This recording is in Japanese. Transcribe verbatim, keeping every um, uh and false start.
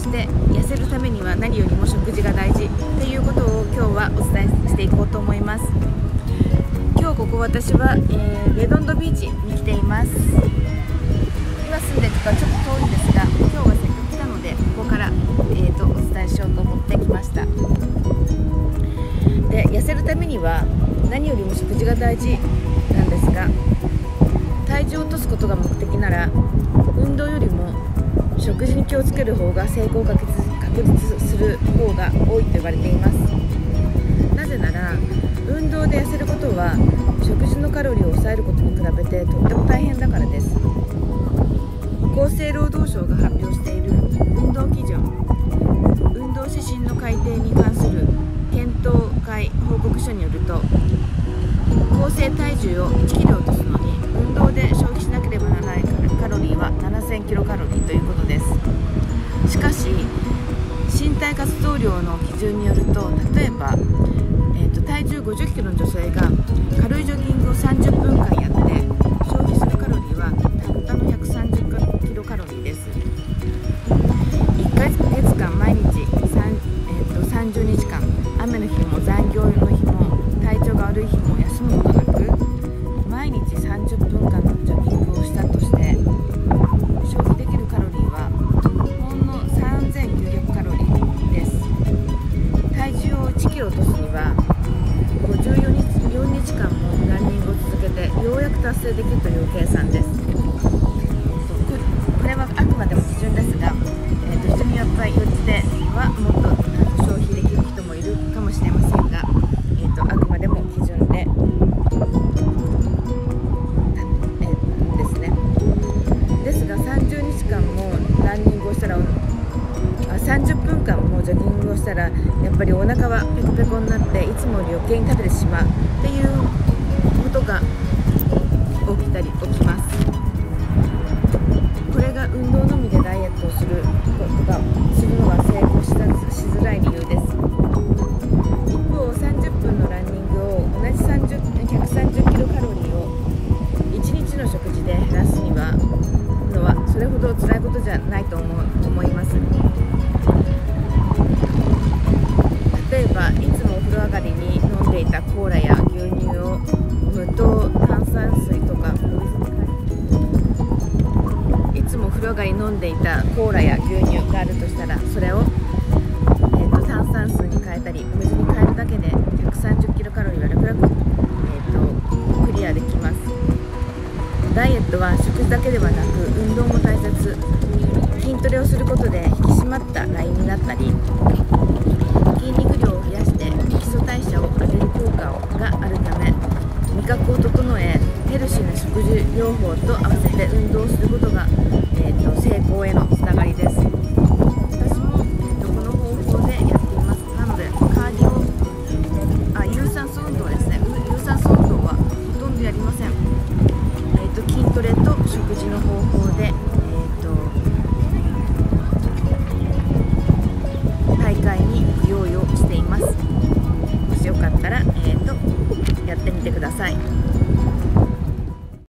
して痩せるためには何よりも食事が大事ということを今日はお伝えしていこうと思います。今日ここ私は、えー、レドンドビーチに来ています。今住んでるとこはちょっと遠いんですが、今日はせっかく来たのでここから、えー、とお伝えしようと思ってきました。で、痩せるためには何よりも食事が大事なんですが、体重を落とすことが目的なら運動よりも食事に気をつける方が成功を確立する方が多いと言われています。なぜなら運動で痩せることは食事のカロリーを抑えることに比べてとっても大変だからです。厚生労働省が発表している運動基準、運動指針の改定に関する検討会報告書によると、構成体重をいちキロ落とすのに運動で消費しなければならないカロリーはななせんキロカロリーということです。しかし身体活動量の基準によると、例えば、えーと、体重ごじゅっキロの女性が軽いジョギングをさんじゅっぷんかんやって消費するカロリーはたったのひゃくさんじゅっキロカロリーです。いっかげつかん毎日 3,、えーと、さんじゅうにちかん、雨の日も残業の日も体調が悪い日も休むことなく毎日さんじゅっぷんかんのジョギングをしたとして消費できるカロリーはほんのさんぜんきゅうひゃくカロリーです。体重をいちキロ落とすにはごじゅうよにちかんもランニングを続けてようやく達成できるという計算です。これはあくまでも基準ですが、えー、と人によってはもっと消費できる人もいるかもしれませんが、えー、とあくまでも基準で、えー、ですね。ですがさんじゅうにちかんもランニングをしたらあさんじゅっぷんかんもジョギングをしたらやっぱりお腹はペコペコになっていつもより余計に食べてしまうっていうことが起きたり起きます。これが運動のみでダイエットをすることがするのは成功しづらい理由です。一方さんじゅっぷんのランニングを同じひゃくさんじゅっキロカロリーをいちにちの食事で減らすにはのはそれほど辛いことじゃないと思思います。例えばいつもお風呂上がりに飲んでいたコーラや牛乳を無糖炭酸水とかいつもお風呂上がりに飲んでいたコーラや牛乳があるとしたら、それを、えー、と炭酸水に変えたりお水に変えるだけでひゃくさんじゅっキロカロリーは楽々、えー、とクリアできます。ダイエットは食事だけではなく運動も大切。筋トレをすることで引き締まったラインになったり、筋肉量を増やして基礎代謝を上げる効果があるため、味覚を整えヘルシーな食事療法と合わせて運動することが、えー、と成功へのつながりです。私も、えー、とこの方法でやっています。なのでカーディオあ有酸素運動ですね。有酸素運動はほとんどやりません。えー、と筋トレと食事の方法で